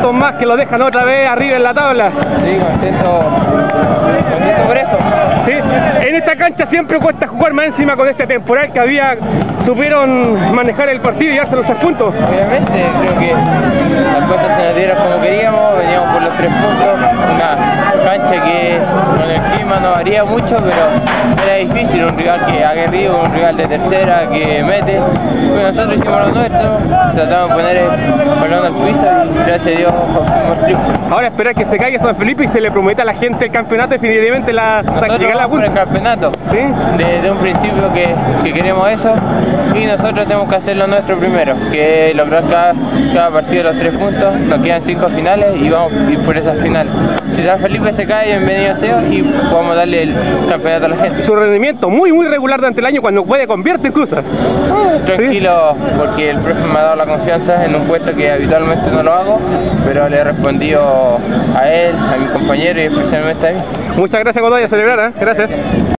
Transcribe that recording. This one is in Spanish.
puntos más que lo dejan otra vez arriba en la tabla. Sí, contento por eso. Sí, en esta cancha siempre cuesta jugar, más encima con este temporal que había, supieron manejar el partido y darse los 3 puntos. Obviamente, creo que las cosas se nos dieron como queríamos, veníamos por los 3 puntos, una cancha que con el clima no varía mucho, pero era difícil, un rival que aguerrido, un rival de tercera que mete. Pues nosotros hicimos lo nuestro, tratamos de poner el balón al piso y gracias a Dios fuimos triunfo. Ahora esperar que se caiga San Felipe y se le prometa a la gente el campeonato, definitivamente Nosotros vamos por el campeonato, ¿sí? Desde un principio que queremos eso, y nosotros tenemos que hacer lo nuestro primero, que es lograr cada partido los 3 puntos. Nos quedan 5 finales y vamos a ir por esas finales. Si San Felipe se cae, bienvenido sea y podemos darle el campeonato a la gente. Su rendimiento muy regular durante el año, cuando puede convierte incluso. Tranquilo, porque el profe me ha dado la confianza en un puesto que habitualmente no lo hago, pero le he respondido a él, a mi compañero y especialmente a mí. Muchas gracias, Godoy, a celebrar, ¿eh? Gracias.